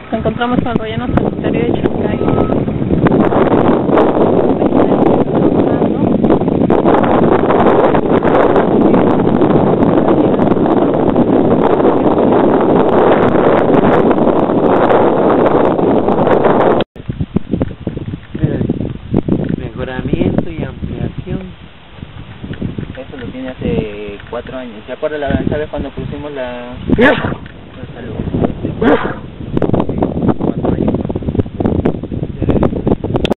Nos encontramos con el relleno sanitario de Chancay. Mejoramiento y ampliación. Eso lo tiene hace 4 años. ¿Se acuerda ¿sabes cuando pusimos la salud?